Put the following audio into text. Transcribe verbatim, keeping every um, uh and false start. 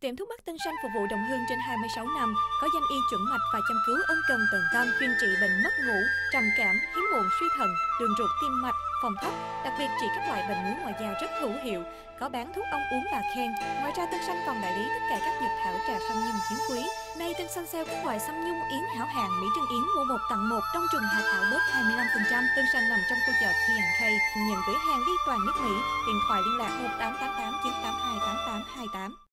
Tiệm thuốc Bắc Tân Sanh phục vụ đồng hương trên hai mươi sáu năm, có danh y chuẩn mạch và chăm cứu ân cần tận tâm, chuyên trị bệnh mất ngủ, trầm cảm, hiếm muộn, suy thận, đường ruột, tim mạch, phòng thấp, đặc biệt trị các loại bệnh ngứa ngoài da rất hữu hiệu. Có bán thuốc ong uống bà khen. Ngoài ra Tân Sanh còn đại lý tất cả các dược thảo trà sâm nhung hiếm quý. Nay Tân Sanh sale các loại sâm nhung, yến hảo hàng, mỹ trân yến mua một tặng một, đông trùng hạ thảo bớt hai mươi lăm phần trăm. Tân Sanh nằm trong khu chợ Thi Hành Khay, nhận gửi hàng đi toàn nước Mỹ. Điện thoại liên lạc một tám tám tám chín tám hai tám tám hai tám.